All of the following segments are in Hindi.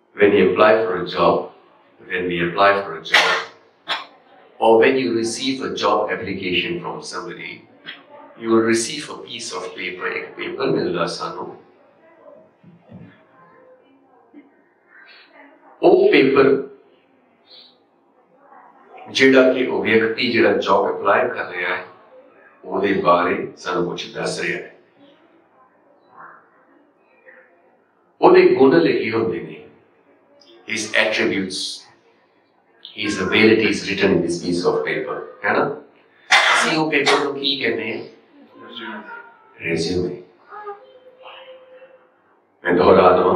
when you apply for a job, when we apply for a job, or when you receive a job application from somebody, you will receive a piece of paper, एक paper मिलदा सानू। वो paper जिहड़ा कि वो व्यक्ति जिहड़ा जॉब अप्लाई कर रहा है, ਉਹਦੇ ਬਾਰੇ ਸਾਨੂੰ ਕੁਝ ਦੱਸ ਰਿਹਾ है। ਉਹਦੇ ਗੁਣ ਲਿਖੇ ਹੁੰਦੇ ਨੇ, his attributes, his abilities written in this piece of paper, है ना? ਅਸੀਂ ਉਹ ਪੇਪਰ ਨੂੰ ਕੀ ਕਹਿੰਦੇ हैं? Resume। मैं दोहरा दूं,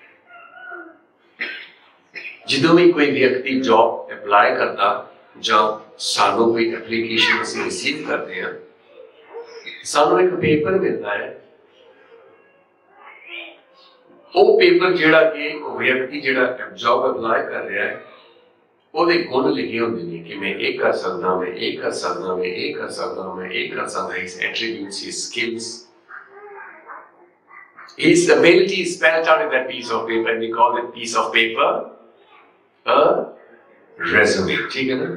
ਜਦੋਂ ਵੀ ਕੋਈ ਵਿਅਕਤੀ ਜੌਬ ਅਪਲਾਈ ਕਰਦਾ ਜਾਂ ਸਾਨੂੰ ਕੋਈ ਐਪਲੀਕੇਸ਼ਨ ਅਸੀਂ ਰਿਸੀਵ ਕਰਦੇ ਹਾਂ, ਸਾਨੂੰ ਇੱਕ ਪੇਪਰ ਮਿਲਦਾ ਹੈ। ਉਹ ਪੇਪਰ ਜਿਹੜਾ ਕਿ ਉਹ ਵਿਅਕਤੀ ਜਿਹੜਾ ਜੌਬ ਅਪਲਾਈ ਕਰ ਰਿਹਾ ਹੈ, ਉਹਦੇ ਗੁਣ ਲਿਖੇ ਹੁੰਦੇ ਨੇ ਕਿ ਮੈਂ ਇਹ ਕਰ ਸਕਦਾ, ਮੈਂ ਇਹ ਕਰ ਸਕਦਾ, ਮੈਂ ਇਹ ਕਰ ਸਕਦਾ, ਮੈਂ ਇਹ ਕਰ ਸਕਦਾ। His attributes, his skills, his ability is spelled out in that piece of paper, and we call that piece of paper a resume। ठीक है ना?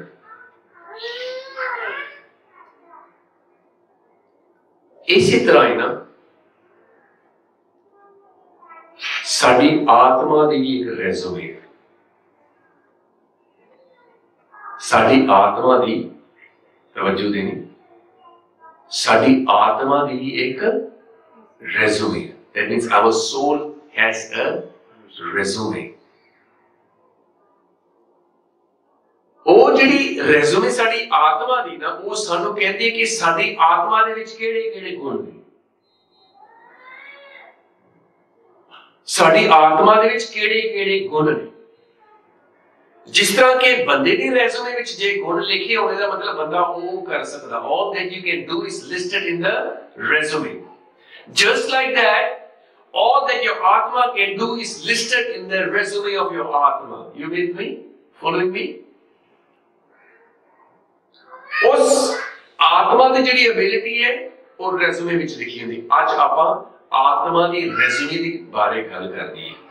इसी तरह ही ना साड़ी आत्मा की भी एक रेज़्यूमे है। साड़ी आत्मा की तवज्जो देनी, साड़ी आत्मा की भी एक रेज़्यूमे है। That means our soul has a resume। ਉਹ ਜਿਹੜੀ ਰੈਜ਼ੂਮੇ ਸਾਡੀ ਆਤਮਾ ਦੀ ਨਾ, ਉਹ ਸਾਨੂੰ ਕਹਿੰਦੀ ਹੈ ਕਿ ਸਾਡੀ ਆਤਮਾ ਦੇ ਵਿੱਚ ਕਿਹੜੇ-ਕਿਹੜੇ ਗੁਣ ਨੇ, ਸਾਡੀ ਆਤਮਾ ਦੇ ਵਿੱਚ ਕਿਹੜੇ-ਕਿਹੜੇ ਗੁਣ ਨੇ। ਜਿਸ ਤਰ੍ਹਾਂ ਕਿ ਬੰਦੇ ਦੀ ਰੈਜ਼ੂਮੇ ਵਿੱਚ ਜੇ ਗੁਣ ਲਿਖੇ ਹੋਣੇ ਦਾ ਮਤਲਬ ਬੰਦਾ ਉਹ ਕਰ ਸਕਦਾ, all that you can do is listed in the resume। Just like that, all that your atma can do is listed in the resume of your atma। You with me? Following me? उस आत्मा की जिहड़ी एबिलिटी है वो रेज़्यूमे विच लिखी हुंदी। अज आपां आत्मा की रेज़्यूमे दी बारे गल करनी है।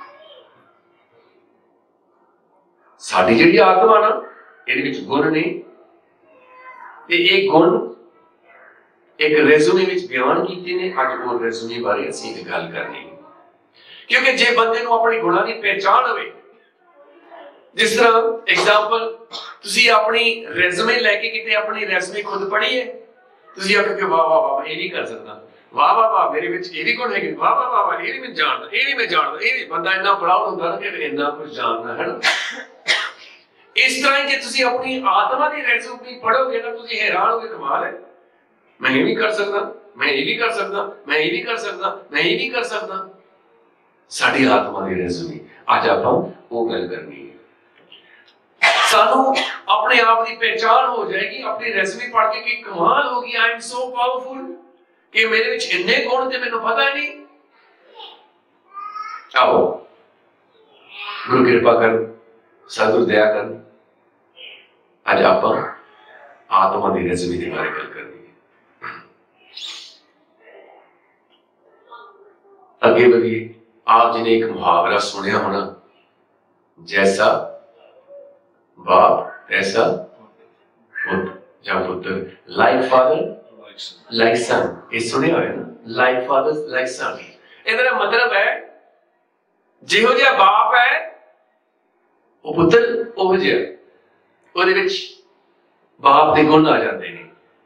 साडी जिहड़ी आत्मा ना, इहदे विच गुण ने, ते ये गुण एक रेज़्यूमे विच बयान कीते ने। अज वो रेज़्यूमे बारे असीं गल करनी है, क्योंकि जे बंदे नूं अपनी गुणां दी पहचान होवे, जिस तरह एग्जाम्पल तुसी अपनी रेज़्यूमे लेके किते अपनी रेज़्यूमे खुद पढ़ी है, तुसी आखोगे वाह वाह वाह ये नहीं कर सकता, वाह वाह वाह मेरे विच ये भी गुण है, वाह वाह वाह ये भी मैं जानदा, ये भी मैं जानदा, ये भी बंदा इन्ना प्राउड हुंदा ना कि इन्ना कुछ जानदा है ना। इस तरह जे तुसी अपनी आत्मा दी रेज़्यूमे पढ़ोगे ना, तुसी हैरान होगे, कमाल है, मैं ये भी कर सकदा, मैं ये भी कर सकदा, मैं ये भी कर सकदा, मैं ये भी कर सकदा। साडी आत्मा दी रेज़्यूमे अज आपां वो गल करनी है। सानू अपने आप की पहचान हो जाएगी अपनी रेज़्यूमे पढ़ के कि कमाल होगी, आई एम सो पावरफुल, कि मेरे विच इन्ने गुण थे मैनूं पता ही नहीं। आओ गुरु कृपा कर, सतगुरु दया कर, अज आपां आत्मा की रेज़्यूमे के बारे गल करनी है। अगे बढ़िए। आप जी ने एक मुहावरा सुनिया होना, जैसा बाप ऐसा पुत्र, लाइक फादर लाइक सन। ये सुने हुए ना, लाइक फादर लाइक सन। इसका मतलब है जिहो जिहा बाप है वो पुत्र उहो जिहा, ਉਹਦੇ ਵਿੱਚ बाप ਦੇ गुण आ जाते हैं।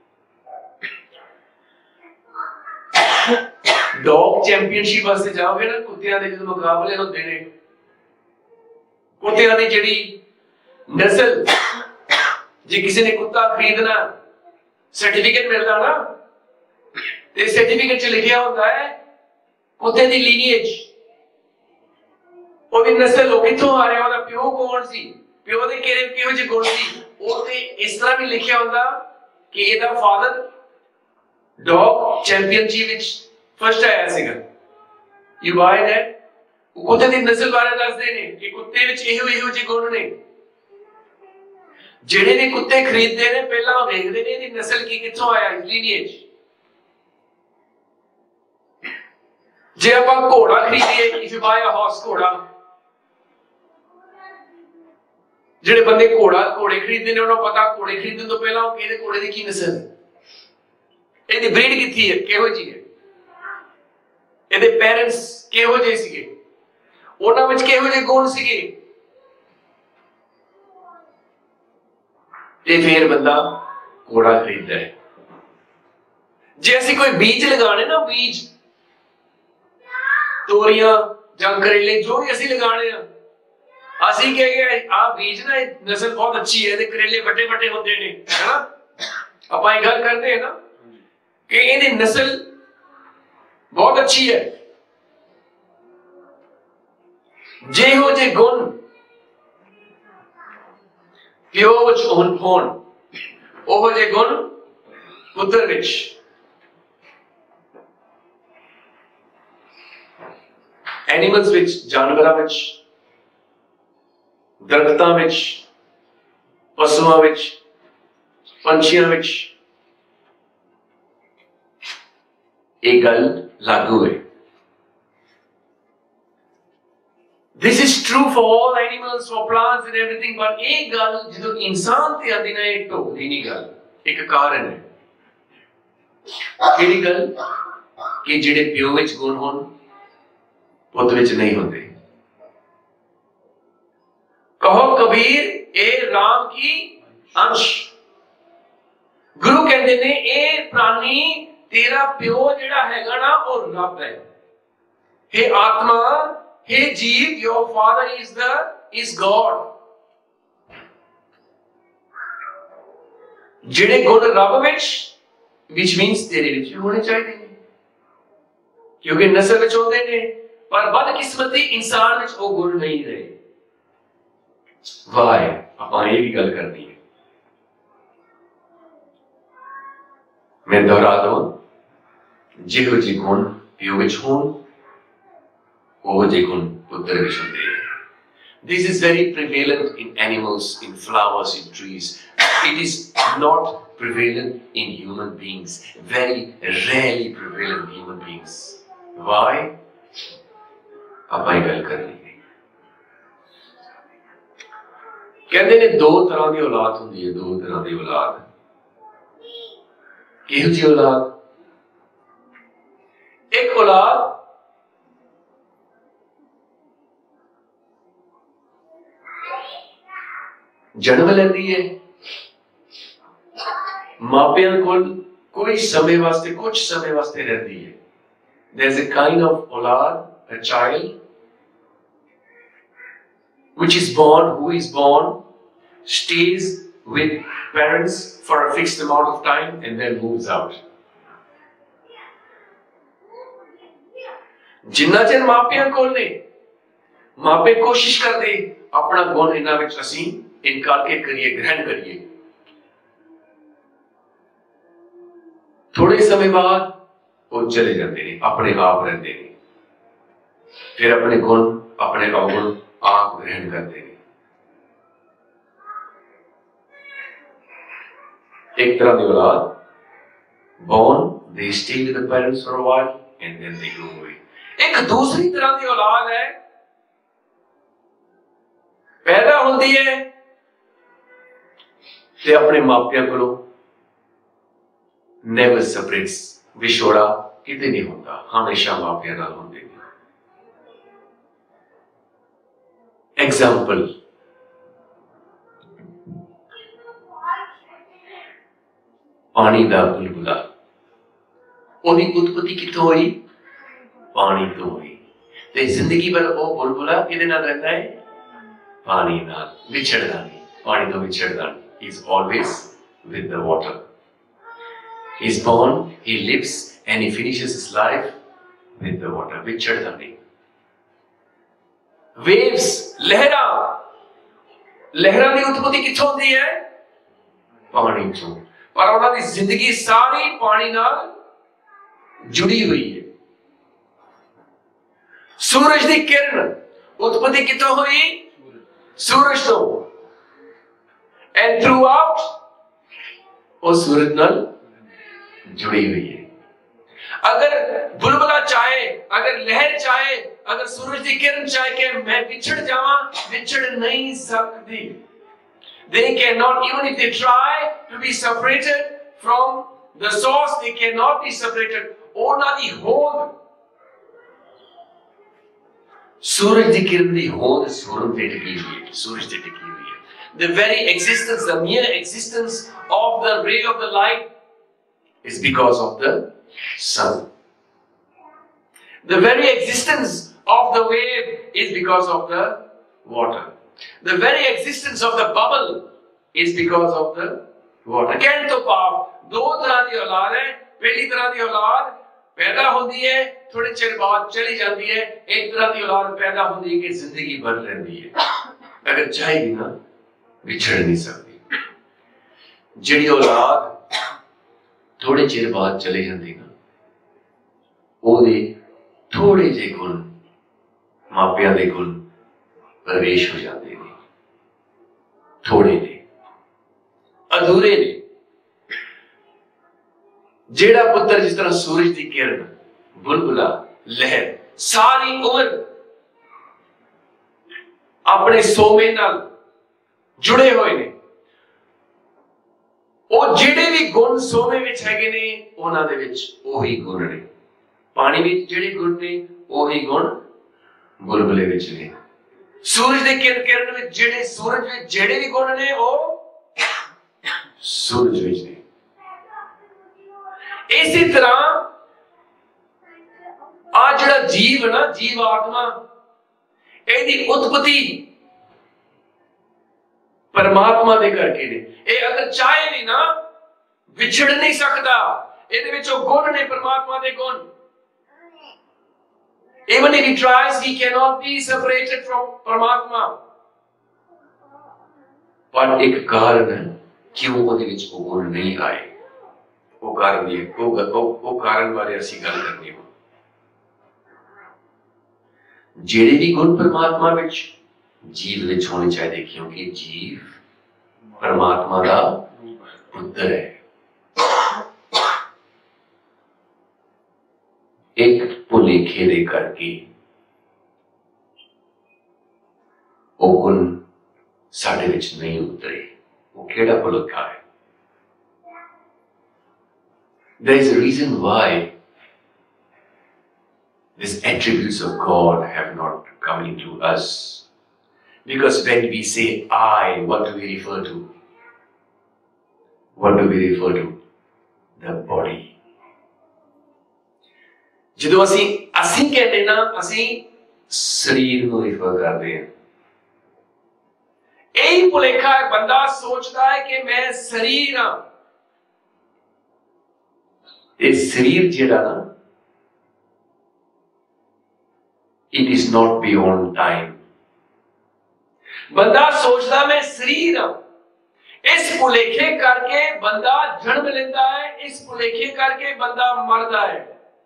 डॉग चैंपियनशिप वास्ते जाओगे ना, कुत्तियां दे जो मुकाबले होते हैं, कुत्तियां दी जिहड़ी नस्ल, जे किसी ने कुत्ता खरीदना, सर्टिफिकेट मिलता ना, ते सर्टिफिकेट च लिखिया होता है कुत्ते दी लीनिएज, ओदी नस्ल, वो कित्थों आ रहा, ओदा प्यो कौन सी, प्यो दे किहो जे गुण सी। ਉਹ ਤੇ ਇਸ ਤਰ੍ਹਾਂ ਵੀ ਲਿਖਿਆ ਹੁੰਦਾ ਕਿ ਇਹਦਾ ਫਾਦਰ ਡੌਗ ਚੈਂਪੀਅਨਸ਼ਿਪ ਵਿੱਚ ਫਸਟ ਆਇਆ ਸੀਗਾ। You buy that. ਕੁੱਤੇ ਦੀ ਨਸਲ ਬਾਰੇ ਦੱਸਦੇ ਨੇ ਕਿ ਕੁੱਤੇ ਵਿੱਚ ਇਹੋ ਜਿਹੇ ਗੁਣ ਨੇ। ਜਿਹੜੇ ਨੇ ਕੁੱਤੇ ਖਰੀਦਦੇ ਨੇ ਪਹਿਲਾਂ ਉਹ ਦੇਖਦੇ ਨੇ ਇਹਦੀ ਨਸਲ ਕੀ, ਕਿੱਥੋਂ ਆਇਆ, ਲੀਨੀਏਜ। ਜੇ ਆਪਾਂ ਘੋੜਾ ਖਰੀਦੀਏ, if you buy a horse, ਘੋੜਾ, ਜਿਹੜੇ ਬੰਦੇ ਘੋੜੇ ਖਰੀਦਦੇ ਨੇ ਉਹਨਾਂ ਨੂੰ ਪਤਾ ਘੋੜੇ ਖਰੀਦਣ ਤੋਂ ਪਹਿਲਾਂ ਉਹ ਕਿਹਦੇ ਘੋੜੇ ਦੀ ਕੀ ਨਸਲ ਹੈ, ਇਹਦੀ ਬਰੀਡ ਕਿੱਥੀ ਹੈ, ਕਿਹੋ ਜਿਹੀ ਹੈ, ਇਹਦੇ ਪੈਰੈਂਟਸ ਕਿਹੋ ਜਿਹੇ ਸੀਗੇ, ਉਹਨਾਂ ਵਿੱਚ ਕਿਹੋ ਜਿਹੇ ਗੁਣ ਸੀਗੇ, ਤੇ ਫਿਰ ਬੰਦਾ ਘੋੜਾ ਖਰੀਦਦਾ ਹੈ। ਜੇ ਅਸੀਂ ਕੋਈ ਬੀਜ ਲਗਾਣੇ ਨਾ, ਬੀਜ ਤੋਰੀਆਂ ਜਾਂ ਕਰੇਲੇ जो भी ਅਸੀਂ ਲਗਾਣੇ ਆ, ਅਸੀਂ ਕਹੇਗੇ ਆ ਬੀਜ ਨਾ ਨਸਲ ਬਹੁਤ ਅੱਛੀ ਹੈ, ਇਹਦੇ ਕਰੇਲੇ ਵੱਡੇ ਵੱਡੇ ਹੁੰਦੇ ਨੇ, ਹੈ ਨਾ, ਆਪਾਂ ਇਹ ਗੱਲ ਕਰਦੇ हैं ना कि ਇਹਦੀ ਨਸਲ बहुत अच्छी है। ਜਿਹੋ ਜਿਹੇ ਗੁਣ ਪਿਓ ਵਿੱਚ ਹੋਣ, ਉਹੋ ਜਿਹੇ ਗੁਣ ਪੁੱਤਰ ਵਿੱਚ। एनिमल्स विच, जानवरां विच, दरख्तां विच, पशुआं विच, पंछियां विच एक गल लागू है। This is true for all animals, for plants and everything, but एक गल जो इंसान ते आंदी ना, एक ढोली नहीं गल, एक कारण है। केड़ी गल कि जिहड़े पिओ विच गुण होण पुत विच नहीं होंदे। कहो कबीर ए राम की अंश। गुरु कहते ने ए प्राणी तेरा प्यो जिहड़ा हैगा ना वो रब है। हे आत्मा, हे जीव, योर फादर इज गॉड। जिहड़े गुण रब विच मीन्स तेरे विच होने चाहिए, क्योंकि नस्ल विच होंदे ने, पर बदकिस्मती इंसान विच वो गुण नहीं रहे। वाह, आपां ये भी गल करनी है। मैं दोहरा दूं, जिहो जे गुण पिओ विच होण, ओहो जे गुण पुत्तर विच हुंदे ने। This is very prevalent in animals, in flowers, in trees. It is not prevalent in human beings. Very rarely prevalent in human beings. Why? ਆਪਾਂ ਇਹ ਗੱਲ ਕਰਨੀ ਹੈ। ਕਹਿੰਦੇ ਨੇ ਦੋ ਤਰ੍ਹਾਂ ਦੀ ਔਲਾਦ ਹੁੰਦੀ ਹੈ, ਦੋ ਤਰ੍ਹਾਂ ਦੀ ਔਲਾਦ। ਕਿਹੋ ਜਿਹੀ ਔਲਾਦ? ਇੱਕ ਔਲਾਦ ਜਨਮ ਲੈਂਦੀ ਹੈ, ਮਾਪਿਆਂ ਕੋਲ ਕੋਈ ਸਮੇਂ ਵਾਸਤੇ, ਕੁਝ ਸਮੇਂ ਵਾਸਤੇ ਰਹਿੰਦੀ ਹੈ। There is a kind of ਔਲਾਦ, a child which is born, who is born, stays with parents for a fixed amount of time and then moves out. जिन्ना चਿਰ ਮਾਪਿਆਂ ਕੋਲ ਨੇ, ਮਾਪੇ ਕੋਸ਼ਿਸ਼ ਕਰਦੇ ਆਪਣਾ ਗੁਣ ਇਹਨਾਂ ਵਿੱਚ ਅਸੀਂ ਇਨਕਾਰ ਕੇ ਕਰੀਏ, ਗ੍ਰਹਿਣ ਕਰੀਏ। थोड़े समय बाद वो चले जाते हैं, अपने आप रहते हैं, फिर अपने गुण, अपने अवगुण आप ग्रहण करते हैं। एक तरह की औलाद, born, they stay with the parents for a while and then they go away. एक दूसरी तरह की औलाद है, पैदा होती है ते अपने मापियां को never separates, विछोड़ा किते नहीं होता, हमेशा मापियां नाल होंदे ने। एग्जाम्पल, पानी दा बुलबुला, ओदी उत्पत्ति कित्थों हुई? पानी तो हुई। ते जिंदगी भर वो बुलबुला किहदे नाल रहता है? पानी नाल, विछड़दा नहीं, पानी तो विछड़दा नहीं। He is always with the water. He is born, he lives and he finishes his life with the water, विछड़दा नहीं। Waves, लहरां, लहरां दी उत्पत्ति कित्थों होंदी है? पानी चों, पर उन्हां दी जिंदगी सारी पानी नाल जुड़ी हुई है। सूरज दी किरण उत्पत्ति कित्थों हुई? सूरज तो, एंड थ्रू आउट वो सूरज नाल जुड़ी हुई है। अगर बुलबुला चाहे, अगर लहर चाहे, अगर सूरज की किरण चाहे कि मैं विछड़ जावां, विछड़ नहीं सकती। They cannot, even if they try to be separated from the source, they cannot be separated. ਉਹਨਾਂ ਦੀ ਹੋਂਦ, ਸੂਰਜ ਦੀ ਕਿਰਨ ਦੀ ਹੋਂਦ ਸੂਰਜ ਤੇ ਟਿਕੀ ਹੋਈ ਹੈ, ਸੂਰਜ ਤੇ ਟਿਕੀ ਹੋਈ ਹੈ. The very existence, the mere existence of the ray of the light is because of the sun. The very existence of the wave is because of the water. The very existence of the bubble is because of the water. कहने तो पाप दो तरह की औलाद है. पहली तरह की औलाद पैदा होती है, थोड़े चिर बाद चली जाती है. एक तरह की औलाद पैदा होती है कि जिंदगी भर रहती है, अगर चाहेगी ना विछड़ नहीं सकती. जिहड़ी औलाद थोड़े चिर बाद चले जाती ना, ਉਹਦੇ थोड़े जे गुण मापिया दे गुण प्रवेश हो जाते हैं, थोड़े ने, अधूरे ने. जेड़ा पुत्र जिस तरह सूरज की किरण, बुलबुला, लहर सारी उम्र अपने सोमे नाल जुड़े हुए ने, ਉਹ ਜਿਹੜੇ ਵੀ ਗੁਣ ਸੋਮੇ ਵਿੱਚ ਹੈਗੇ ਨੇ ਉਹਨਾਂ ਦੇ ਵਿੱਚ ਉਹੀ ਗੁਣ ਨੇ. ਪਾਣੀ ਵਿੱਚ ਜਿਹੜੇ ਗੁਣ ਨੇ ਉਹੀ ਗੁਣ ਬੁਲਬੁਲੇ ਵਿੱਚ ਨੇ. ਸੂਰਜ ਦੇ ਕਿਰਨ ਵਿੱਚ ਜਿਹੜੇ ਸੂਰਜ ਵਿੱਚ ਜਿਹੜੇ ਵੀ ਗੁਣ ਨੇ ਉਹ ਸੂਰਜ ਵਿੱਚ ਨੇ. ਇਸੇ ਤਰ੍ਹਾਂ ਆ ਜਿਹੜਾ ਜੀਵ ਨਾ, ਜੀਵ ਆਤਮਾ, ਇਹਦੀ ਉਤਪਤੀ परमात्मा दे करके ने. ये अगर चाहे भी ना विछड़ नहीं सकता. ਇਹਦੇ ਵਿੱਚ ਉਹ ਗੁਣ ਨੇ परमात्मा दे गुण. Even if he tries, he cannot be separated from परमात्मा. पर एक कारण है क्यों ਉਹਦੇ ਵਿੱਚ ਉਹ ਗੁਣ नहीं आए. वो कारण ये वो कारण बारे ਅਸੀਂ ਗੱਲ ਕਰਨੀ ਹੈ. ਜਿਹੜੇ ਵੀ ਗੁਣ परमात्मा ਵਿੱਚ जीव विच होने चाहिए, क्योंकि जीव परमात्मा का पुत्र है. एक भुलेखे दे करके वो गुण साडे विच नहीं उतरे. वो केड़ा भुलेखा है? There is a reason why these attributes of God have not come into us. Because when we say I, what do we refer to? What do we refer to? The body. ਜਦੋਂ ਅਸੀਂ ਕਹਿੰਦੇ ਨਾ, ਅਸੀਂ ਸਰੀਰ ਨੂੰ ਰਿਫਰ ਕਰਦੇ ਹਾਂ. ਇਹੀ ਭੁਲੇਖਾ ਹੈ. ਬੰਦਾ ਸੋਚਦਾ ਹੈ ਕਿ ਮੈਂ ਸਰੀਰ ਹਾਂ. ਇਹ ਸਰੀਰ ਜਿਹੜਾ ਨਾ, it is not beyond time. बंदा सोचता मैं शरीर हां. इस भुलेखे करके बंदा जन्म लेता है, इस भुलेखे करके बंदा मरता है.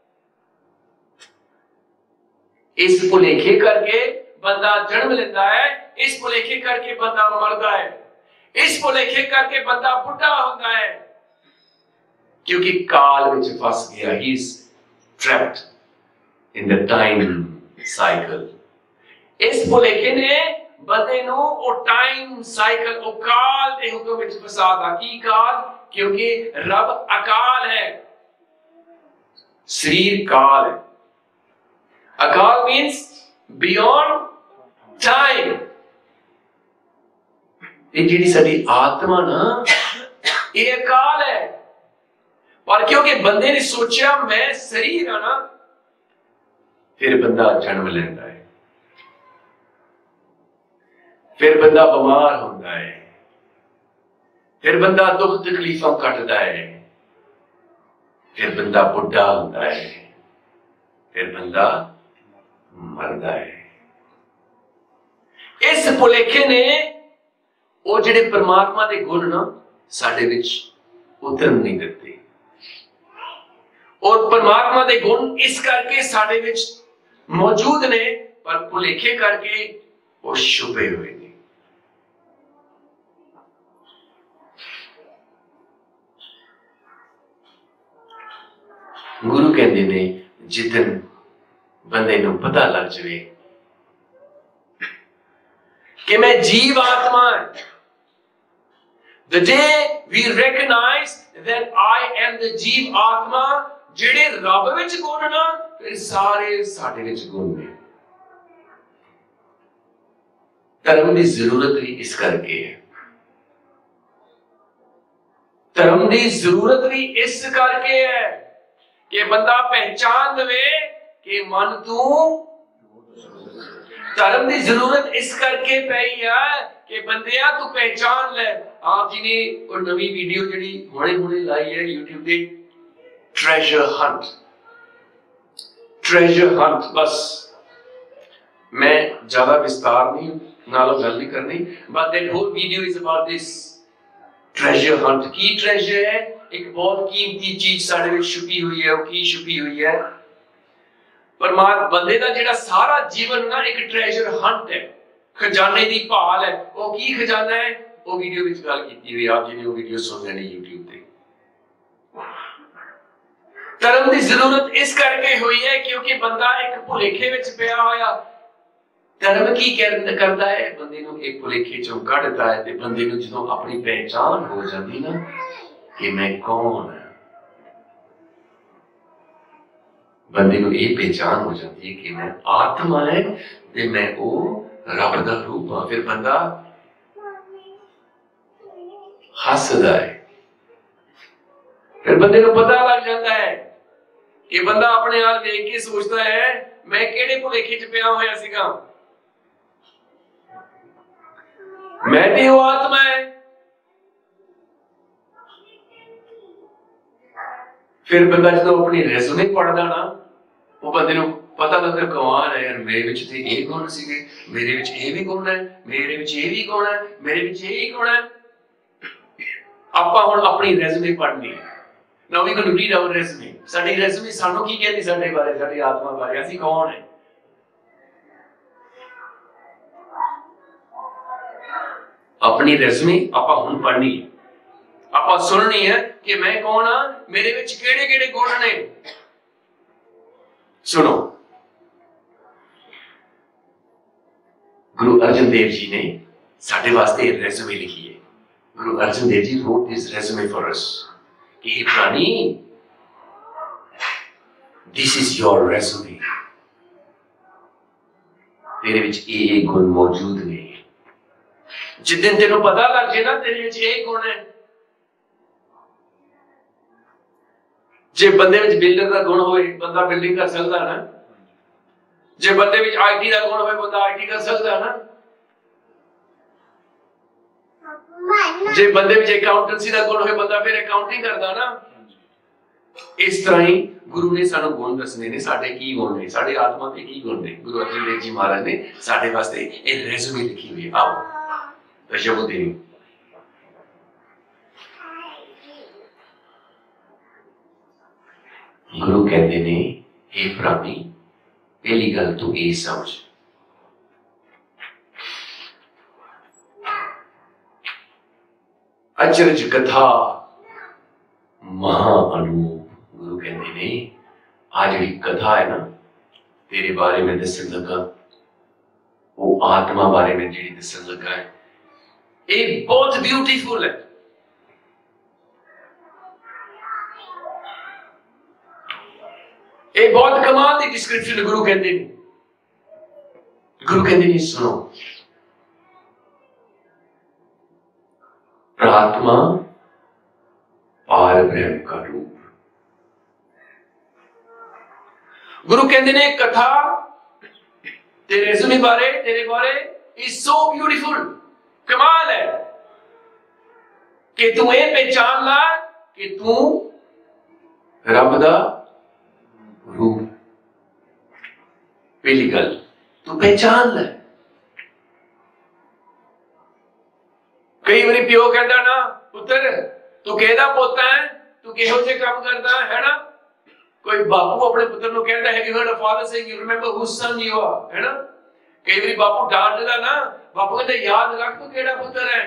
इस भुलेखे करके बंदा जन्म लेता है, इस भुलेखे करके बंदा मरता है, इस भुलेखे करके बंदा बुढ़ा होता है. क्योंकि काल में फंस गया. He is trapped in the time cycle. इस भुलेखे ने बंदे नू ओ टाइम साइकिल, ओ काल दे हुक्म विच फसादा. की काल? क्योंकि रब अकाल है, शरीर काल है. अकाल मीन्स बियॉन्ड टाइम. ये जिहड़ी साडी आत्मा ना, ये अकाल है. पर क्योंकि बंदे ने सोचा मैं शरीर हां ना, फिर बंदा जन्म लेंदा है, फिर बंदा बीमार होता है, फिर बंदा दुख तकलीफों कटता है, फिर बंदा बुढ़ा होता है, फिर बंदा मरता है. इस भुलेखे ने वो जिहड़े परमात्मा दे गुण ना साडे विच उतरन नहीं दिते. और परमात्मा दे गुण इस करके साडे विच मौजूद ने, पर भुलेखे करके वो छुपे हुए ने. गुरु कहते ने जिदन बंदे नूं पता लग जाए कि मैं जीव आत्मा है, The day we recognize that I am the जीव आत्मा, जेड़े रब विच गुण ना, फिर सारे साडे विच गुण ने। धर्म की जरूरत भी इस करके है, धर्म की जरूरत भी इस करके है कि बंदा पहचान लवे कि मन तू, धर्म की जरूरत इस करके पई है कि बंदिया तू पहचान ले। आप जी ने कोई नवी वीडियो जी हुणे हुणे लाई है यूट्यूब पे, ट्रेजर हंट, ट्रेजर हंट। बस मैं ज्यादा विस्तार नहीं नालों गल नहीं करनी, but that whole video is about this treasure hunt. की ट्रेजर है? एक बहुत कीमती चीज साडे विच छुपी हुई है। वो की छुपी हुई है? परमात्मा बंदे का जिहड़ा सारा जीवन ना एक ट्रेजर हंट है, खजाने की भाल है। वो की खजाना है? वो वीडियो विच गल कीती हुई, आप जी ने वो वीडियो सुन लेनी यूट्यूब पे। धर्म की जरूरत इस करके हुई है क्योंकि बंदा एक भुलेखे विच पिया होया। धर्म की करता है? बंदे नूं एक भुलेखे चों कढदा है, ते बंदे नूं जदों अपनी पहचान हो जाती ना कि मैं कौन है, बंदे नूं ये पहचान हो जाती है कि मैं आत्मा है ते मैं वो रब दा रूप हां, फिर बंदा हसदा है। फिर बंदे नूं पता लग जाता है कि बंदा अपने आप देख के सोचता है मैं किहड़े भुलेखे च पिया होया सीगा, मैं भी वो आत्मा है। फिर बंदा जो अपनी रेज़्यूमे पढ़दा ना, वो बंदे नूं पता लगदा कमाल है यार, मेरे विच ते ये गुण सीगे, मेरे विच ये भी गुण है, मेरे विच ये भी गुण है, मेरे विच ये ही गुण है। आपां हुण अपनी रेज़्यूमे पढ़नी है। Now we can read our resume. साडी रेज़्यूमे सानू की कहदी साडे बारे, साडी आत्मा बारे, असीं कौन है। अपनी रेज़्यूमे आपां हुण पढ़नी है, आपां सुननी है कि मैं कौन हां, मेरे विच किहड़े-किहड़े गुण ने। सुनो, गुरु अर्जन देव जी ने साडे वास्ते रेज़्यूमे लिखी है। Guru Arjan Dev ji wrote this resume for us कि हे प्राणी, this is your resume, तेरे विच ये गुण मौजूद ने। जिस दिन तेनों पता लग जाए ना तेरे विच ये गुण है। जे बंदे विच बिल्डर का गुण होए, बंदा बिल्डिंग कर सकदा ना। जे बंदे विच आईटी का गुण होए, बंदा आईटी कर सकदा ना। जे बंदे विच अकाउंटेंसी का गुण होए, बंदा फिर अकाउंटिंग करदा ना। इस तरह ही गुरु ने सानू गुण दसने ने, साडे की गुण ने, साडे आत्मा के की गुण ने। गुरु अर्जन देव जी महाराज ने साडे वास्ते एक रेज़्यूमे लिखी हुई है। आओ दशको देनी। गुरु कहते ने, हे प्राणी, पहली गल तू ये समझ, अचरज कथा महा अनूप। गुरु कहते ने, आज जी कथा है ना तेरे बारे में दसन लगा, वो आत्मा बारे में जी दसन लगा है, ये बहुत ब्यूटीफुल है। ये बहुत कमाल की डिस्क्रिप्शन गुरु कहते हैं। गुरु कहते हैं सुनो, आत्मा पार ब्रह्म का रूप। गुरु कहते हैं कथा तेरे रेज़्यूमे बारे, तेरे बारे इज सो ब्यूटीफुल, कमाल है कि तू ये पहचान ला कि तू रब दा रूप। पहली गल तू पहचान ले। कई बारी प्यो कहता ना, पुत्र तू केदा पोता है, तू किहो जे काम करता है ना। कोई बापू अपने पुत्र को कहता है, you heard a father saying, you remember whose son you are, है ना। कई बारी बापू डांटदा ना, बापू कहता याद रख तू केड़ा पुत्र है।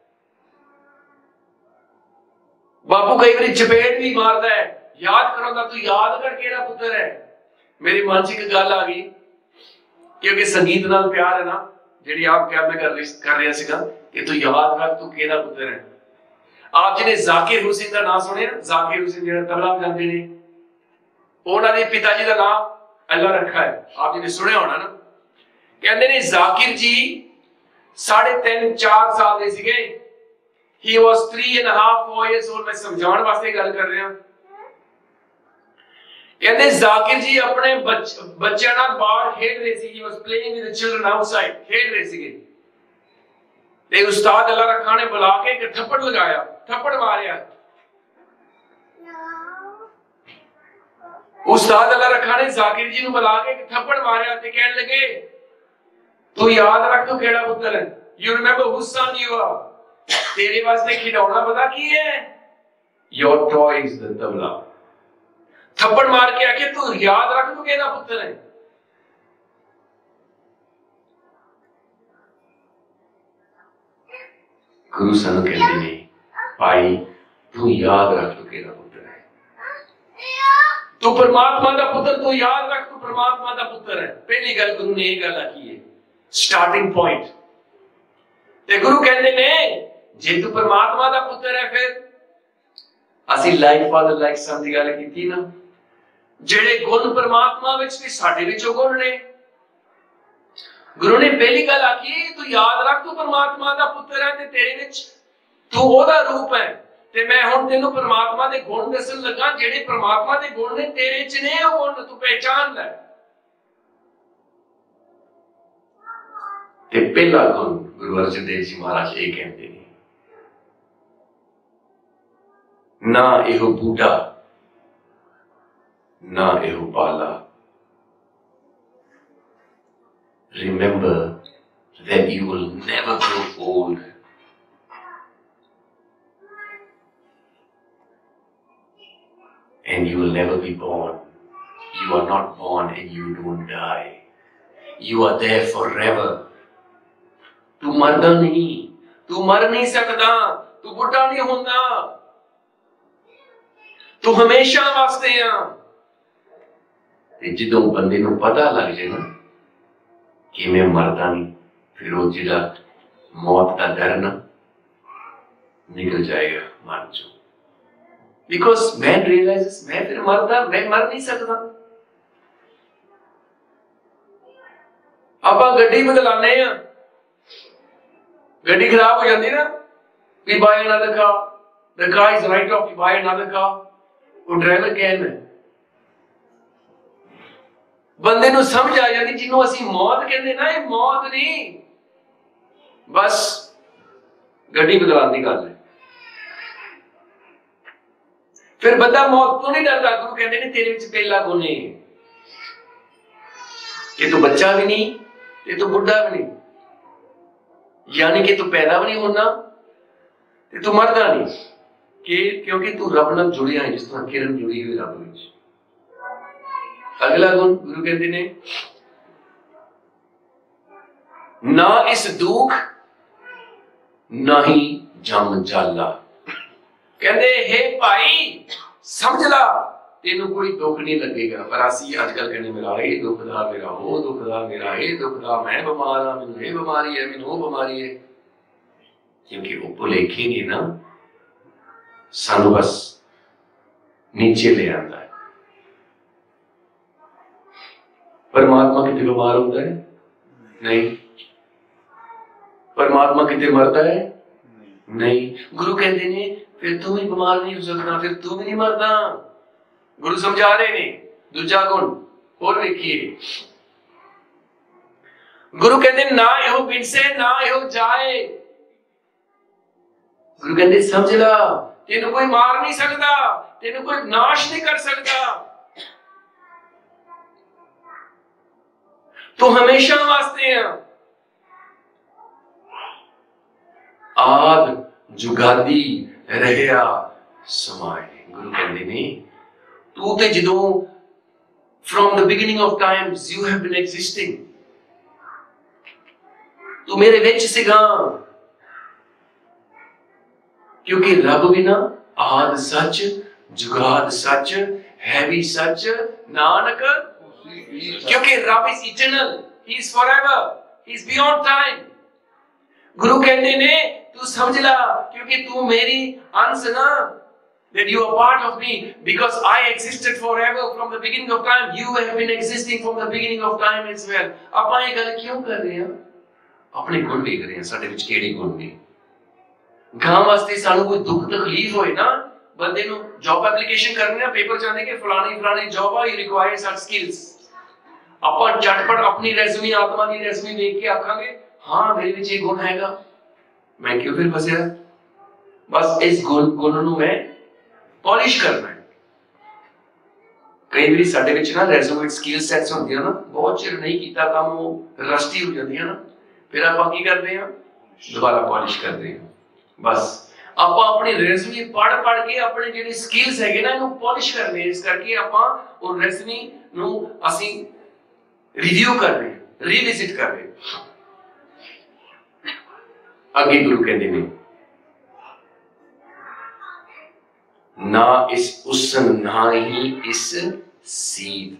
बापू कई बारी चपेट भी मारता है, याद करो तू याद कर केड़ा पुत्र है। मेरी मन च एक गल आ गई, क्योंकि संगीत नाल प्यार है ना, जिहड़ी आप क्या मैं कर रहे सीगा कि तू याद रख तू केड़ा पुत्र है। आप जी ने जाकिर हुसैन का नाम सुने? जाकिर हुसैन जो तबला बजाते ने, उन्होंने पिताजी का नाम अल्लाह रखा है, आप जी ने सुने होना ना। कहते ने जाकिर जी 3.5-4 साल दे सीगे। He was 3.5-4 years old। मैं समझाने वास्ते गल कर रहा। कहते जाकिर जी अपने बच्चों नाल बाहर खेल रहे सी। He was playing with the children outside। खेल रहे सीगे ते उस्ताद अल्लाह रखा ने बुला के एक थप्पड़ लगाया, थप्पड़ मारिया। उस्ताद अल्लाह रखा ने जाकिर जी नु बुला के एक थप्पड़ मारिया ते कहने लगे, तू याद रख तू केड़ा पुत्र है। You remember whose son you are। तेरे वास्ते खिलौना पता की है? Your toy is the tabla. थप्पड़ मार के आके तू याद रख तू केड़ा पुत्र है। गुरु सानू कहते ने, भाई तू याद रख तू केड़ा पुत्र है। तू परमात्मा का पुत्र, तू याद रख तू परमात्मा का पुत्र है। पहली गल गुरु ने यह गल आखी है, स्टार्टिंग पॉइंट। ते गुरु कहते ने जे तू परमात्मा का पुत्र है, फिर असी लाइक फादर लाइक सन की गल की ना, जेड़े गुण परमात्मा विच भी साडे विच गुण ने। गुरु ने पहली गल आखी, तू याद रख तू परमात्मा का पुत्र है ते तेरे विच तू ओदा रूप है। ते मैं हुण तेनू परमात्मा दे गुण दसन लगा, जेड़े परमात्मा दे गुण ने तेरे च ने, ओ गुण तू पहचान ले। ते पहला गुण गुरु अर्जन देव जी महाराज ये कहते ने, ना एहो बूढ़ा ना एहो बाला। Remember that you will never grow old, and you will never be born. You are not born and you don't die. You are there forever. तू मरदा नहीं, तू मर नहीं सकता, तू बुढ़ा नहीं होंदा, तू हमेशा वास्ते आ। जो बंदे नूं पता लग जाए ना कि मैं मरदा नहीं, फिर वो जिला मौत का डर ना निकल जाएगा मान जो। बिकॉज मैन रियलाइजेस मैं फिर मैं मर नहीं सकता। आप गड्डी बदलाने हैं, गड्डी खराब हो जाती ना, we buy another car, the car is right off, we buy another car। वो ड्राइवर कहन है, बंदे नूं समझ आ जाती जिन्हों असी मौत कहते ना, ये मौत नहीं, बस गड्डी बदलाने की गल है। फिर बंदा मौत तो नहीं डरता। गुरु कहते ने तेरे विच पहला गुण है कि तू बच्चा भी नहीं ते तू बुढ़ा भी नहीं, यानी कि तू पैदा भी नहीं होना ते तू मरदा नहीं, कि क्योंकि तू रब नाल जुड़िया है, जिस तरह किरण जुड़ी हुई रब विच। अगला गुण गुरु कहते ने, ना इस दुख ना ही जम जाला। कहते हे भाई समझ ला, तेनू कोई दुख नहीं लगेगा। पर असी अजकल कहने मेरा ये दुख दा, मेरा वो दुख दा, मेरा ये दुख दा, मैं बीमार हाँ, मैनू ये बीमारी है, मैनू वो बीमारी है। क्योंकि वो भुलेखे ने ना सानू बस नीचे ले आंदा है। परमात्मा कितने बीमार होता है? नहीं। परमात्मा कितने मरता है? नहीं। गुरु कहते ने फिर तू भी बीमार नहीं हो सकता, फिर तू भी नहीं मरता। गुरु समझा रहे ने दूजा गुण और देखिए, गुरु कहते ना यो बिनसे ना यो जाए। गुरु कहते समझ ला, तेन कोई मार नहीं सकता, तेन कोई नाश नहीं कर सकता, तो हमेशा वास्ते हैं। आद जुगादी रहया समाए। गुरु कहते ने तू ते जदों from the beginning of times you have been existing, तू मेरे विच सीगा। क्योंकि रब भी ना आद सच जुगाद सच है भी सच नानक, क्योंकि रब is eternal, he is forever, he is beyond time. Guru कहते ने तू समझ ला, क्योंकि तू मेरी अंश ना, that you are part of me because I existed forever from the beginning of time. You have been existing from the beginning of time as well. ਆਪਾਂ ਇਹ ਗੱਲ ਕਿਉਂ ਕਰ ਰਹੇ ਹਾਂ? ਆਪਣੇ ਗੁਣ ਵੇਖ ਰਹੇ ਹਾਂ, ਸਾਡੇ ਵਿੱਚ ਕਿਹੜੇ ਗੁਣ ਨੇ। ਗਾਂ ਵਾਸਤੇ ਸਾਨੂੰ ਕੋਈ ਦੁੱਖ ਤਕਲੀਫ ਹੋਏ ਨਾ, ਬੰਦੇ ਨੂੰ ਜੌਬ ਐਪਲੀਕੇਸ਼ਨ ਕਰਨੀ ਨਾ, ਪੇਪਰ ਚਾਹੁੰਦੇ ਕਿ ਫਲਾਣੀ ਜੌਬ ਆ, ਯੂ ਰਿਕੁਆਇਰ ਸਚ ਸਕਿੱਲਸ। ਆਪਾਂ ਝਟਪਟ ਆਪਣੀ ਰੈਜ਼ੂਮੇ, ਆਤਮਾ ਦੀ ਰੈਜ਼ੂਮੇ ਦੇਖ ਕੇ ਆਖਾਂਗੇ ਹਾਂ ਮੇਰੇ ਵਿੱਚ ਇਹ ਗੁਣ ਹੈਗਾ, ਮੈਂ ਕਿਉਂ ਫਿਰ ਫਸਿਆ? ਬਸ ਇਸ ਗੁਣ ਨੂੰ ਮੈਂ ਪੋਲਿਸ਼ ਕਰਨਾ ਹੈ। ਕਈ ਵਾਰੀ ਸਾਡੇ ਵਿੱਚ ਨਾ ਰੈਜ਼ੂਮੇ ਸਕਿੱਲ ਸੈਟਸ ਹੁੰਦੀਆਂ ਨਾ, ਬਹੁਤ ਚਿਰ ਨਹੀਂ ਕੀਤਾ ਕੰਮ, ਉਹ ਰਸਟੀ ਹੋ ਜਾਂਦੀਆਂ ਨਾ, ਫਿਰ ਆਪਾਂ ਕੀ ਕਰਦੇ ਹਾਂ? ਦੁਬਾਰਾ ਪੋਲਿਸ਼ ਕਰਦੇ ਹਾਂ। ਬਸ ਆਪਾਂ ਆਪਣੀ ਰੈਜ਼ੂਮੇ ਪੜ੍ਹ ਕੇ ਆਪਣੇ ਜਿਹੜੇ ਸਕਿੱਲਸ ਹੈਗੇ ਨਾ, ਇਹਨੂੰ ਪੋਲਿਸ਼ ਕਰਨੇ। ਇਸ ਕਰਕੇ ਆਪਾਂ ਉਹ ਰੈਜ਼ੂਮੇ ਨੂੰ ਅਸੀਂ ਰਿਵਿਊ ਕਰ ਰਹੇ, ਰੀਵਿਜ਼ਿਟ ਕਰ ਰਹੇ। ਅੱਗੇ ਗੁਰੂ ਕਹਿੰਦੇ ਨੇ ना इस उसन ना ही इस सीध।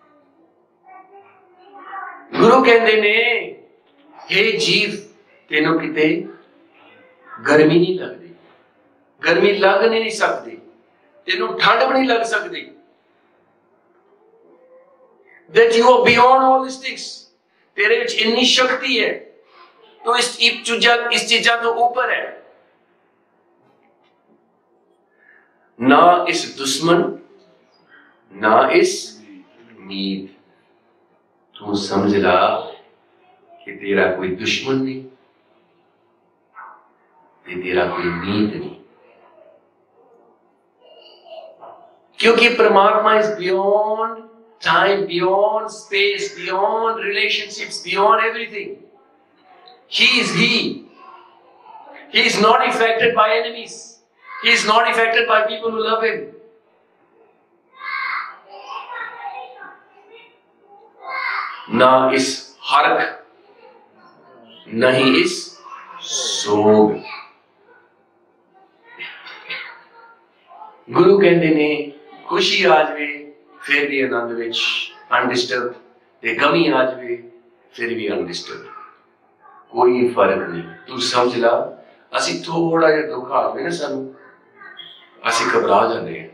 गुरु कहते ने हे जीव तेनों किते गर्मी नहीं लगती, गर्मी लग नहीं सकती, तेनों ठंड भी नहीं लग सकती। That you are beyond all these things, तेरे विच इतनी शक्ति है, तो इस चीज़ा तो ऊपर है। ना इस दुश्मन ना इस मीत। तू समझ ला कि तेरा कोई दुश्मन नहीं, तेरा कोई मीत नहीं, क्योंकि परमात्मा is beyond time, beyond space, beyond relationships, beyond everything. He is not affected by enemies. He is not affected by people who love him. ना इस हर्क, नहीं इस सोग। गुरु कहते ने खुशी आ जाए फिर भी आनंद विच अनडिस्टर्ब, ते गमी आ जाए फिर भी अनडिस्टर्ब, कोई फर्क नहीं। तू समझ ला, असी थोड़ा जिहा दुख आ जाए ना सानू, असी घबरा जाते हैं।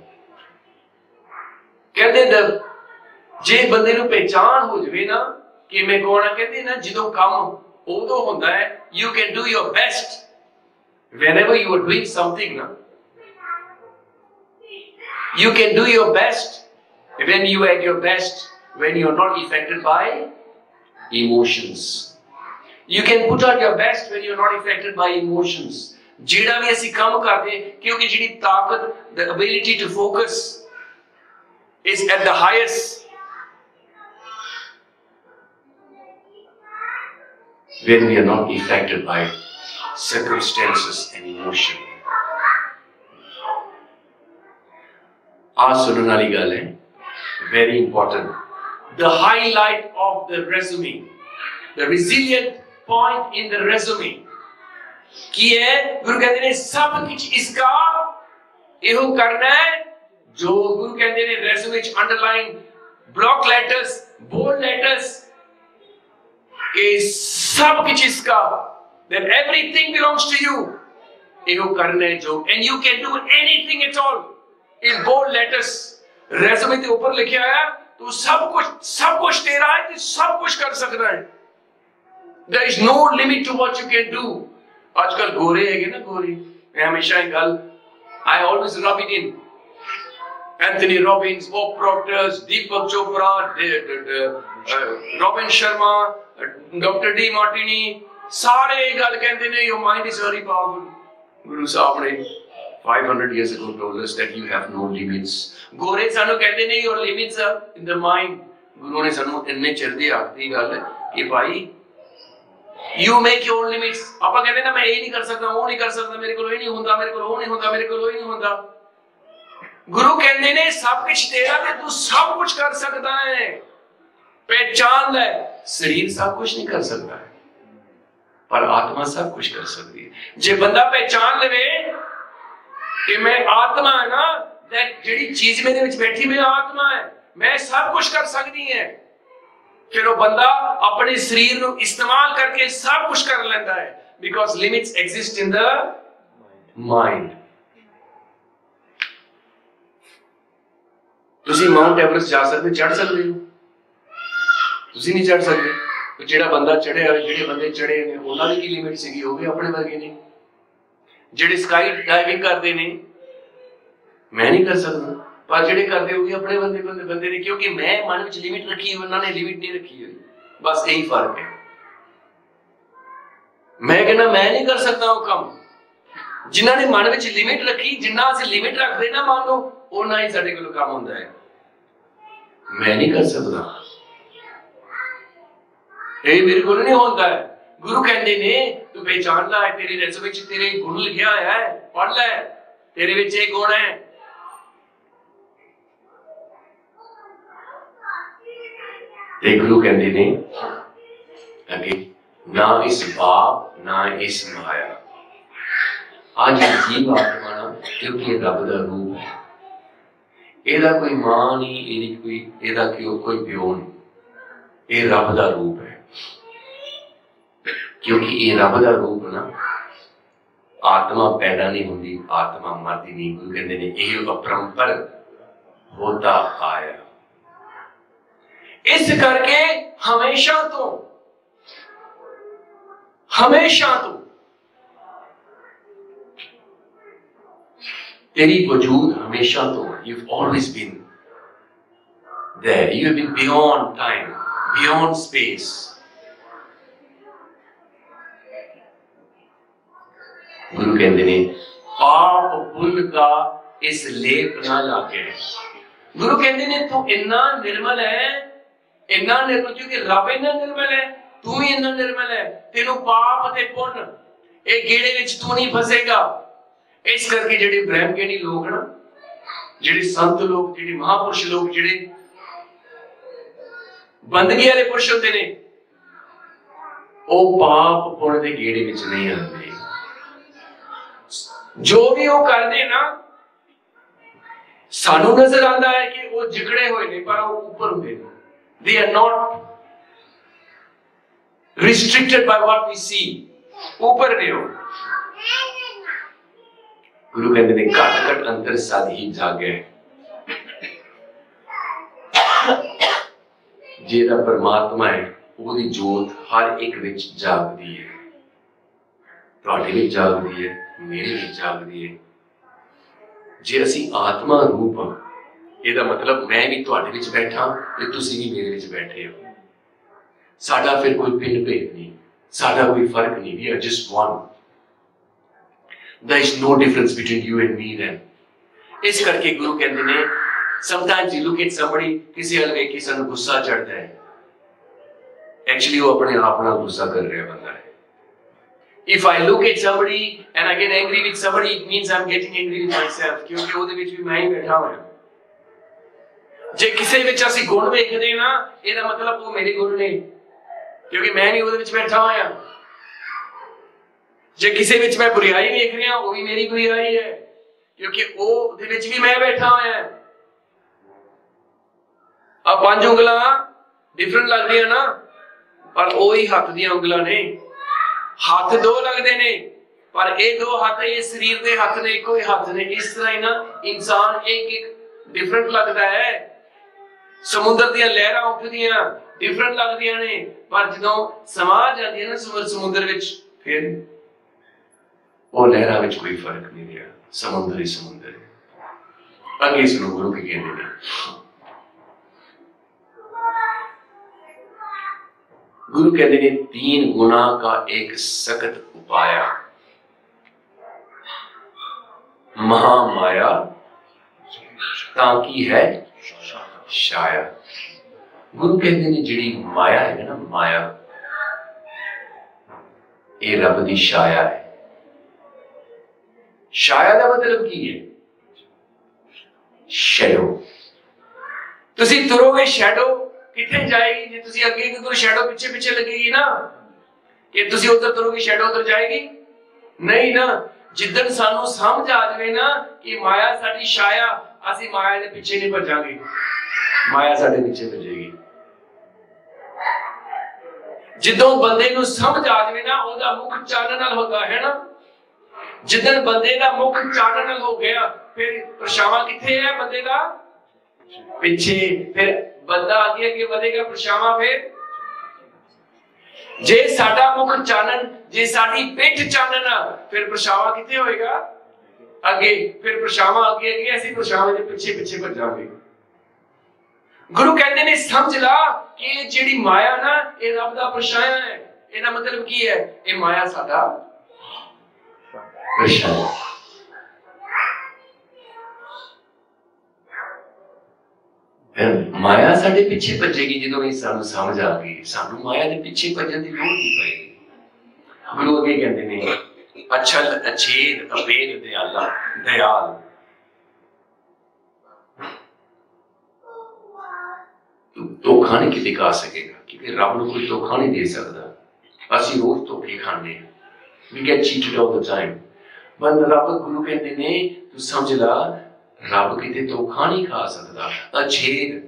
कहते जे बंदे नूं पहचान हो जाए ना कि मैं कौन हाँ, कहते ना जो काम उदों होंदा है, you can do your best whenever you are doing something ना, you can do your best when you are at your best, when you are not affected by emotions. You can put out your best when you are not affected by emotions. ਜਿਹੜਾ ਵੀ ਅਸੀਂ ਕੰਮ ਕਰਦੇ, क्योंकि ਜਿਹੜੀ ਤਾਕਤ, the ability to focus is at the highest when we are not affected by circumstances and emotion. आज सुनने वाली गल है, very important. The highlight of the resume, the resilient point in the resume की है, गुरु कहते ने सब कुछ इसका एहो करना है जो गुरु कहते ने रेज़्यूमे विच underline block letters, bold letters, के सब कुछ इसका, that everything belongs to you, एहो करना है जो, and you can do anything at all in bold letters। Resume के ऊपर लिखे आया तो सब कुछ तेरा है, तो सब कुछ कर सकता है। There is no limit to what you can do। आजकल गोरे है ना, गोरे, मैं हमेशा एक गल, I always rub it in, Anthony Robbins, Bob Proctor, Deepak Chopra, Robin Sharma, Dr. D. Martini, सारे एक गल कहते ने, your mind is very powerful। गुरु साहब ने 500 years ago told us that you have no limits। गोरे सानू कहते ने your limits are in the mind। गुरु ने सानू इन्ने चिर दी आखदी गल कि भाई You make your own limits। आपा कहते ना मैं ये नहीं कर सकता, वो नहीं कर सकता, मेरे को ये नहीं होता, मेरे को वो नहीं होता, मेरे को ये नहीं होता। गुरु कहते ने सब कुछ तेरा है, तू सब कुछ कर सकता है। पहचान ले, शरीर सब कुछ नहीं कर सकता है, पर आत्मा सब कुछ कर सकती है। जे बंदा पहचान ले कि मैं आत्मा है ना, जेड़ी चीज मेरे विच बैठी मैं आत्मा है, मैं सब कुछ कर सकती है, फिर वो बंदा अपने शरीर को इस्तेमाल करके सब कुछ कर लेता है। because limits exist in the mind. ਤੁਸੀਂ ਮਾਊਂਟ ਐਵਰੈਸਟ ਜਾ ਸਕਦੇ, ਚੜ ਸਕਦੇ ਹੋ? ਤੁਸੀਂ ਨਹੀਂ ਚੜ ਸਕਦੇ। ਜਿਹੜਾ ਬੰਦਾ ਚੜਿਆ, ਜਿਹੜੇ ਬੰਦੇ ਚੜੇ ਨੇ ਉਹਨਾਂ ਦੀ ਕੀ ਲਿਮਿਟ ਸੀਗੀ? ਉਹ ਵੀ ਆਪਣੇ ਵਰਗੇ ਨੇ। ਜਿਹੜੇ ਸਕਾਈ ਡਾਈਵਿੰਗ ਕਰਦੇ ਨੇ, ਮੈਂ ਨਹੀਂ ਕਰ ਸਕਦਾ, ਪਰ ਜਿਹੜੇ ਕਰਦੇ ਉਹ ਵੀ ਆਪਣੇ ਬੰਦੇ ਨੇ, क्योंकि मैं मन में लिमिट रखी हुई, उन्होंने लिमिट नहीं रखी हुई। बस यही फर्क है। मैं कहना मैं नहीं कर सकता वो काम, जिन्होंने मन में लिमिट रखी, जिन्ना असीं लिमिट रखते ना मान लो, उन्ना ही साडे कोल काम होंदा है। मैं नहीं कर सकता, ये मेरे को नहीं होता है। गुरु कहते ने तू पहचान ला, तेरी रस विच तेरे गुण लिखिया होया है, पढ़ लै, तेरे विच ये गुण है। गुरु कहते ने अगे ना इस पाप ना इस माया। आज जीव आत्मा ना, क्योंकि रब दा रूप है, एदा कोई मां नहीं, एदी कोई एदा कोई प्यो नहीं, ये रब दा रूप है। क्योंकि ये रब दा रूप ना, आत्मा पैदा नहीं होती, आत्मा मरती नहीं। गुरु कहते ने ये अपरंपर होता आया। इस करके हमेशा तो तेरी वजूद हमेशा तो, you've always been there, you have been beyond time, beyond space। गुरु कहते ने पाप पुण्य का इस लेप ना लागे। गुरु कहते ने तू इन्ना निर्मल है, इन्ना निर्मल, क्योंकि रब इन्ना निर्मल है, तू भी इन्ना निर्मल है। तेनों पाप ते पुण्य ए गेड़े विच तू नहीं फसेगा। इस करके जेडे ब्रह्म ज्ञानी लोग ना, जेडे संत लोग, जेडे महापुरुष लोग, जेडे बंदगी वाले पुरुष होते ने, वो पाप पुण्य दे गेड़े विच नहीं आते। जो भी वो करते ना, सानू नजर आता है कि वो जिगड़े हुए ने, पर वो ऊपर होते हैं। They are not restricted by what we see, ऊपर नहीं हो। गुरु कहते हैं घट घट अंतर सद ही जागे। जेड़ा परमात्मा है, उसकी जोत हर एक विच जागदी है, तुहाडे विच जागदी है, मेरे विच जागदी है। जे असी आत्मा रूप हां, ਇਹਦਾ मतलब मैं भी तुहाडे विच बैठा ते तुसीं भी मेरे विच बैठे हो। साडा फिर कोई भिन्न भेद नहीं, साडा कोई फर्क नहीं। We are just one, there is no difference between you and me then। इस करके गुरु कहते ने sometimes you look at somebody, किसी हल वेख के सानू गुस्सा चढ़ता है, एक्चुअली वो अपने आप नाल गुस्सा कर रहा बंदा है। If I look at somebody and I get angry with somebody, it means I'm getting angry with myself, क्योंकि ਉਹਦੇ ਵਿੱਚ ਵੀ मैं ही बैठा हुआ। जे किसी विच असीं गुण वेखदे ना, ਇਹਦਾ मतलब वो मेरे गुण ने, क्योंकि मैं नहीं ਉਹਦੇ ਵਿੱਚ बैठा होया। जे किसी विच मैं बुराई वेख रहा, वो भी मेरी बुराई है, क्योंकि ਉਹਦੇ ਵਿੱਚ भी मैं बैठा होया। अब 5 ਉਂਗਲਾਂ डिफरेंट लगदियां ना, पर ਉਹੀ हत्थ ਦੀਆਂ ਉਂਗਲਾਂ ने। हत्थ 2 लगदे ने, पर ये 2 हत्थ ये शरीर के हत्थ ने, इको ही हत्थ ने। इस तरह ही ना इंसान एक एक डिफरेंट लगता है। समुद्र ਦੀਆਂ लहरां उठदियां डिफरेंट लगदियां ने, पर ਜਦੋਂ समा जांदियां ना समुद्र विच, फिर वो लहरां विच कोई फर्क नहीं रहा, समुद्र ही समुद्र है। अगे सुनो गुरु की कहते हैं। गुरु कहते हैं 3 गुना का एक सख्त उपाय, महामाया ताकि है छाया। गुरु कहते हैं जिहड़ी माया है ना, माया ये रब दी छाया है। छाया का मतलब की है? शैडो। तुसी तुरोगे, शैडो कितने जाएगी? जे तुसी अगे कोई शैडो पीछे पीछे लगेगी ना, कि तुसी उधर तुरोगे, शैडो उधर जाएगी नहीं ना। जिदन सानू समझ आ जाए ना कि माया साडी छाया, असी माया दे पीछे नहीं भजांगे, माया साडे पीछे भजेगी। जिदों बंदे नूं समझ आ जाए ना ओदा मुख चानण नाल होता है ना, जिदन बंदे का मुख चानण नाल हो गया फिर परछावां किथे है बंदे का पिछे, फिर बंदा आगे आगे बढ़ेगा परछावां फिर जे साडा मुख चानण जे साडी पिठ चानण फिर परछावां किथे होएगा आगे, फिर परछावां आगे आगे ऐसे परछावें दे पिछे पिछे भजांगे। गुरु कहते ने समझ ला कि जेड़ी माया ना ये रब दा परछाया है। इहदा मतलब की है ये माया साडा परछाया। माया साडे पिछे भजेगी जदों ही सानू समझ आ गई, सानू माया दे पिछे भजन दी लोड़ नहीं पएगी। गुरु अगे कहते ने अछल अछेद अभेद दयाला दयाल, तू धोखा नहीं किते खा सकेगा क्योंकि रब नूं कोई धोखा नहीं दे सकता। असीं रोज धोखे खाने, we get cheated all the time. पर रब गुरु कहते ने तू समझ ला रब किते धोखा नहीं खा सकता। अछेद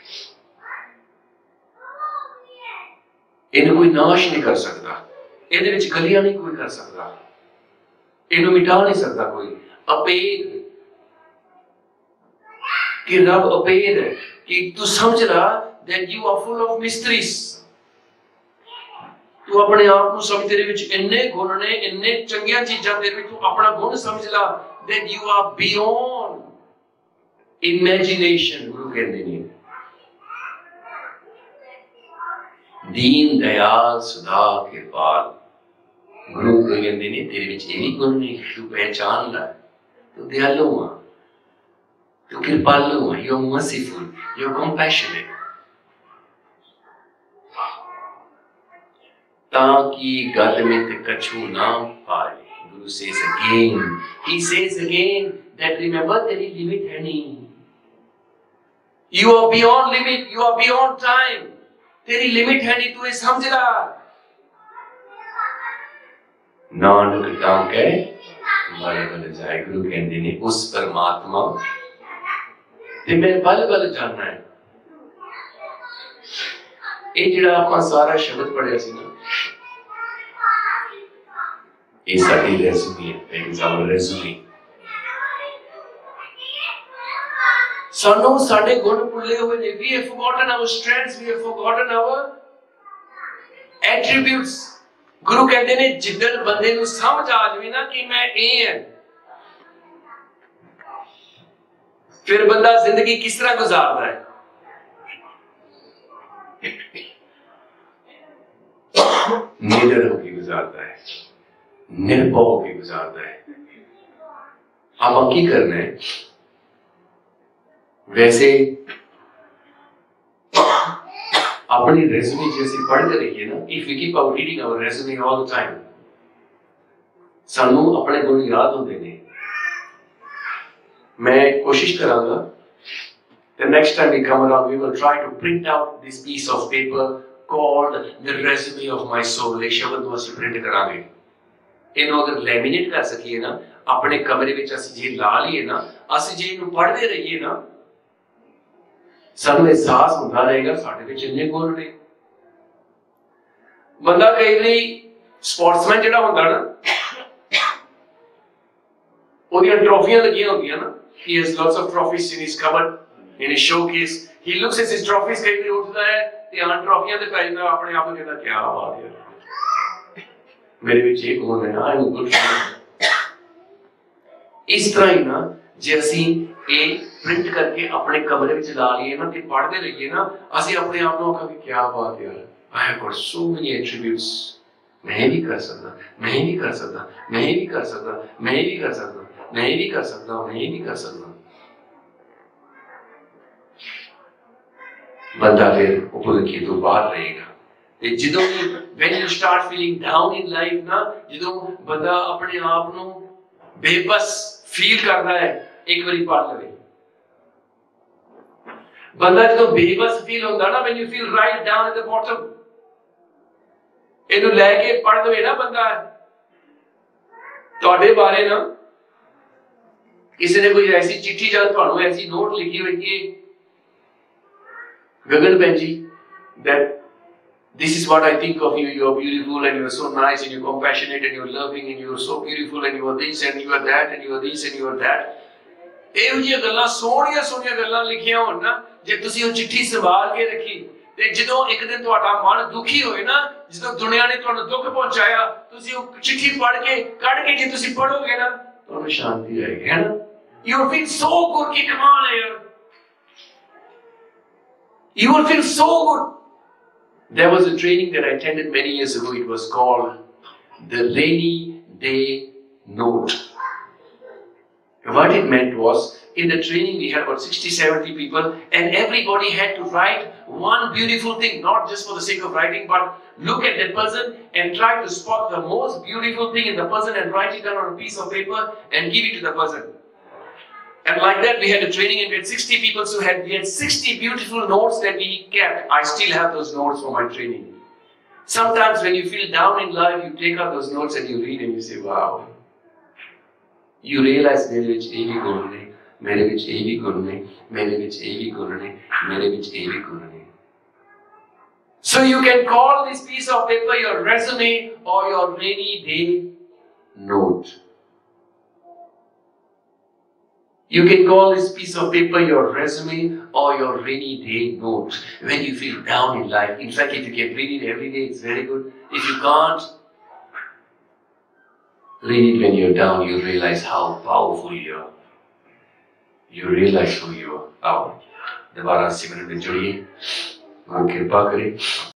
इन्हें कोई नाश नहीं कर सकता, इहदे विच गलियां नहीं कोई कर सकता, इन्हें मिटा नहीं सकता कोई। अपेद कि रब अपेद है कि तू समझ ला that you are full of mysteries। तू अपने आप को समझ, तेरे विच इन्ने गुण ने, इन्ने चंगियां चीजां तेरे विच, तू अपना गुण समझ ला that you are beyond imagination। गुरु कहते ने दीन दयाल सुधा कृपाल। गुरु कहते ने तेरे विच ये भी गुण ने, तू पहचान ला तू दयालु है, तू कृपालु है, you are merciful, you are compassionate. ताकि गल में कछु ना पाए। गुरु says again, he says again that remember तेरी लिमिट है नहीं, you are beyond limit, you are beyond time, तेरी लिमिट है नहीं, तू ये समझ ला। नानक टांके बल बल जाए। गुरु कहते ने उस परमात्मा ते मैं बल बल जानना है। ये जिहड़ा आपां सारा शब्द पढ़िया सी ना, ये साडी रेज़्यूमे है, इट इज आवर रेज़्यूमे। सानू साडे गुण भुले हुए ने, we have forgotten our strengths, we have forgotten our attributes। गुरु कहते ने जिद्दन बंदे नू समझ आ जावे ना कि मैं ये है, फिर बंदा जिंदगी किस तरह गुजारता है। निडर होकर गुजारता है, निर्भय होकर गुजारता है। आप की करना है वैसे अपनी रेज़्यूमे जैसे पढ़ते रहिए ना, if we keep our reading our resume all the time, सानू अपने गुण याद होंदे ने। मैं कोशिश करांगा the next time we come around we will try to print out this piece of paper called the resume of my soul। एक शब्द ਨੂੰ ਅਸੀਂ प्रिंट करांगे, ਇਹਨੂੰ अगर लैमिनेट कर सकिए ना अपने कमरे ਵਿੱਚ ਅਸੀਂ ਜੇ ला लिए ना, ਅਸੀਂ ਜੇ ਇਹਨੂੰ पढ़ते रहिए ना, ਸਾਨੂੰ एहसास ਹੁੰਦਾ ਰਹੇਗਾ ਸਾਡੇ ਵਿੱਚ ਇੰਨੇ ਗੁਣ ਨੇ। ਬੰਦਾ ਕਈ ਵਾਰੀ ਸਪੋਰਟਸਮੈਨ ਜਿਹੜਾ ਹੁੰਦਾ ਨਾ, ਉਹਦੀਆਂ ਟਰੋਫੀਆਂ ਲੱਗੀਆਂ ਹੁੰਦੀਆਂ ਨਾ, he has lots of trophies in his cupboard, in his showcase, he looks at his trophies, ਕਈ ਵਾਰੀ ਉੱਠਦਾ ਹੈ ਧਿਆਨ ਟਰੋਫੀਆਂ ਤੇ ਪੈ ਜਾਂਦਾ, ਆਪਣੇ ਆਪ ਨੂੰ ਕਹਿੰਦਾ ਕੀ ਬਾਤ ਹੈ, ਮੇਰੇ ਵਿੱਚ ਇਹ ਗੁਣ ਹੈ, I am good। ਇਸ ਤਰ੍ਹਾਂ ਹੀ ਨਾ ਜੇ ਅਸੀਂ ਇਹ प्रिंट करके अपने कमरे में ला लिए ना, कि पढ़ते रहिए ना, ਅਸੀਂ अपने आप ਨੂੰ ਆਖਾਂਗੇ क्या बात यार, I have got so many attributes, मैं भी कर सकता, मैं भी कर सकता, मैं भी कर सकता, मैं भी कर सकता, मैं भी कर सकता, मैं भी कर सकता। बंदा फिर ऊपर की तो बाहर रहेगा। ਜਦੋਂ when you start feeling down in life ना, ਜਦੋਂ बंदा अपने आप ਨੂੰ बेबस फील करता है, एक बारी पढ़ लवे। बंदा जो बेबस फील होता ना, when you feel right down at the bottom, इन्हें लेके पढ़ दे ना बंदा, ਤੁਹਾਡੇ बारे ना किसी ने कोई ऐसी चिट्ठी या ਤੁਹਾਨੂੰ ऐसी नोट लिखी हुई कि गगन भैन जी that This is what I think of you. You are beautiful and you are so nice and you are compassionate and you are loving and you are so beautiful and you are this and you are that and you are this and you are that. ਇਹੋ ਜਿਹੀਆਂ ਗੱਲਾਂ ਸੋਹਣੀਆਂ ਸੋਹਣੀਆਂ ਗੱਲਾਂ ਲਿਖੀਆਂ ਹੋਣ ਨਾ, ਜੇ ਤੁਸੀਂ ਉਹ ਚਿੱਠੀ ਸੰਭਾਲ ਕੇ ਰੱਖੀ ਤੇ ਜਦੋਂ ਇੱਕ ਦਿਨ ਤੁਹਾਡਾ ਮਨ ਦੁਖੀ ਹੋਏ ਨਾ, ਜਦੋਂ ਦੁਨੀਆ ਨੇ ਤੁਹਾਨੂੰ ਦੁੱਖ ਪਹੁੰਚਾਇਆ, ਤੁਸੀਂ ਉਹ ਚਿੱਠੀ ਪੜ੍ਹ ਕੇ ਕੱਢ ਕੇ ਜੇ ਤੁਸੀਂ ਪੜ੍ਹੋਗੇ ਨਾ, ਤੁਹਾਨੂੰ ਸ਼ਾਂਤੀ ਆਏਗੀ, ਹੈ ਨਾ? You will feel so good कि कमाल है यार. You will feel so good. There was a training that I attended many years ago. It was called the Rainy Day Note. What it meant was, in the training we had about 60-70 people and everybody had to write one beautiful thing, not just for the sake of writing, but look at that person and try to spot the most beautiful thing in the person and write it down on a piece of paper and give it to the person. And like that we had a training and we had 60 people, so we had 60 beautiful notes that we kept. I still have those notes from my training. Sometimes when you feel down in life, you take out those notes and you read and you say, wow. You realize mere vich ਇਹ ਵੀ ਗੁਣ ਨੇ, ਮੇਰੇ ਵਿੱਚ ਇਹ ਵੀ ਗੁਣ ਨੇ, ਮੇਰੇ ਵਿੱਚ ਇਹ ਵੀ ਗੁਣ ਨੇ, ਮੇਰੇ ਵਿੱਚ ਇਹ ਵੀ ਗੁਣ ਨੇ. So you can call this piece of paper your resume or your rainy day note. You can call this piece of paper your resume or your rainy day note. When you feel down in life, in fact, if you can read it every day, it's very good. If you can't, read it when you're down, you realize how powerful you are. You realize who you are. आओ, दोबारा सिमरन में जुड़िए, और कृपा करें.